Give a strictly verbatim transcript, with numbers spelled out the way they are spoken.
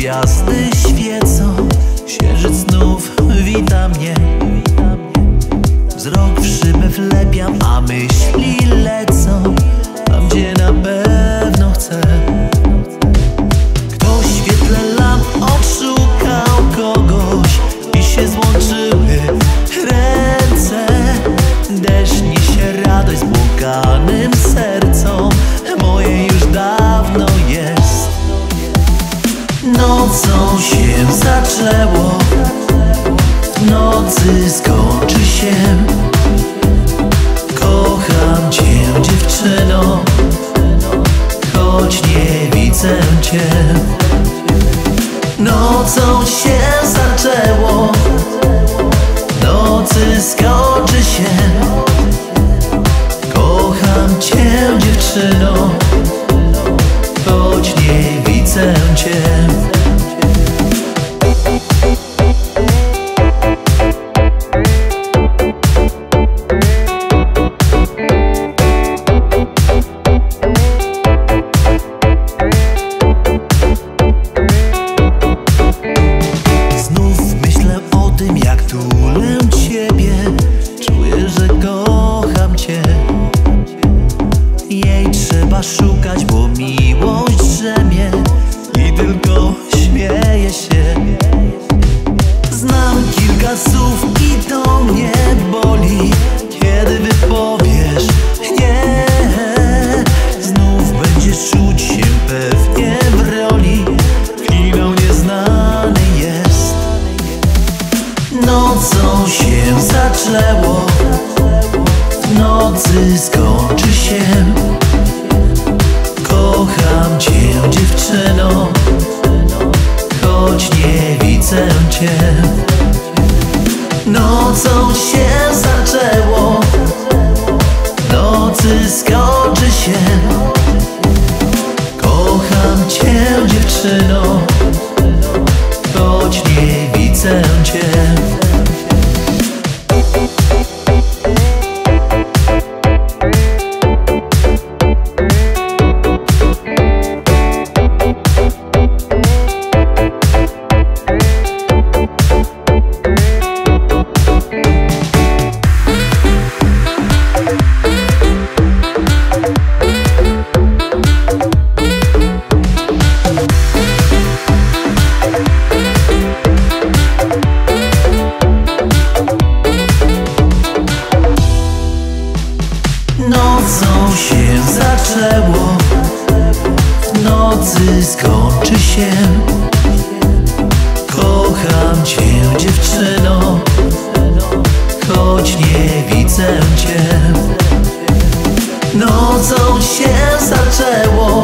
Gwiazdy świecą, księżyc znów wita mnie. Wzrok w szybę wlepiam, a myśli lecą tam, gdzie na pewno chcę. Ktoś w świetle lamp odszukał kogoś i się złączyły ręce. Deszcz niesie radość zbłąkanym sercom, moje już dawno jest. Nocą się zaczęło, w nocy skończy się. Kocham cię, dziewczyno, choć nie widzę cię. Nocą się zaczęło, w nocy skończy się. Kocham cię, dziewczyno, choć nie widzę cię. Znów myślę o tym, jak tulę ciebie. Czuję, że kocham cię. Jej trzeba szukać, bo miłość drzemie i tylko śmieje się. Znam kilka słów i to mnie boli, kiedy wypowiesz nie. Znów będziesz czuć się pewnie w roli, finał nieznany jest. Nocą się zaczęło, w nocy skończy się. Kocham cię, dziewczyno, choć nie widzę cię. Nocą się zaczęło, w nocy skończy się. Kocham cię, dziewczyno, choć nie widzę cię. Nocą się zaczęło, w nocy skończy się. Kocham cię, dziewczyno, choć nie widzę cię. Nocą się zaczęło,